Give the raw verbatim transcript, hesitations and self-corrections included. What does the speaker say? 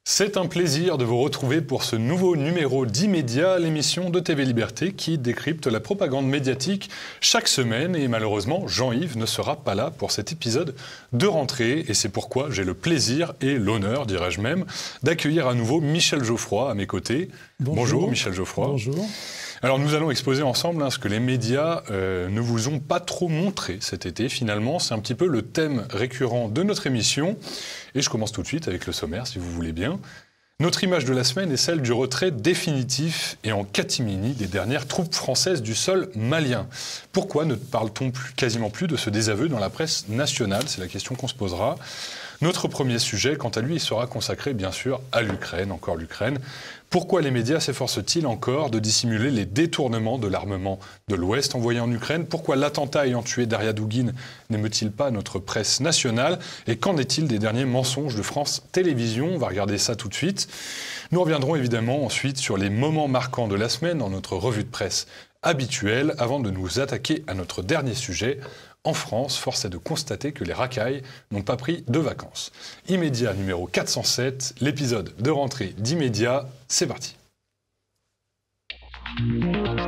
C'est un plaisir de vous retrouver pour ce nouveau numéro d'Immédiat, l'émission de T V Liberté qui décrypte la propagande médiatique chaque semaine. Et malheureusement, Jean-Yves ne sera pas là pour cet épisode de rentrée. Et c'est pourquoi j'ai le plaisir et l'honneur, dirais-je même, d'accueillir à nouveau Michel Geoffroy à mes côtés. Bonjour, Bonjour Michel Geoffroy. Bonjour. Alors nous allons exposer ensemble hein, ce que les médias euh, ne vous ont pas trop montré cet été. Finalement, c'est un petit peu le thème récurrent de notre émission. Et je commence tout de suite avec le sommaire, si vous voulez bien. Notre image de la semaine est celle du retrait définitif et en catimini des dernières troupes françaises du sol malien. Pourquoi ne parle-t-on plus, quasiment plus de ce désaveu dans la presse nationale? C'est la question qu'on se posera. Notre premier sujet, quant à lui, il sera consacré bien sûr à l'Ukraine, encore l'Ukraine. Pourquoi les médias s'efforcent-ils encore de dissimuler les détournements de l'armement de l'Ouest envoyé en Ukraine? Pourquoi l'attentat ayant tué Daria Dugin n'émeut-il pas notre presse nationale? Et qu'en est-il des derniers mensonges de France Télévisions? On va regarder ça tout de suite. Nous reviendrons évidemment ensuite sur les moments marquants de la semaine dans notre revue de presse habituelle, avant de nous attaquer à notre dernier sujet. En France, force est de constater que les racailles n'ont pas pris de vacances. Immédiat numéro quatre cent sept, l'épisode de rentrée d'Immédiat, c'est parti.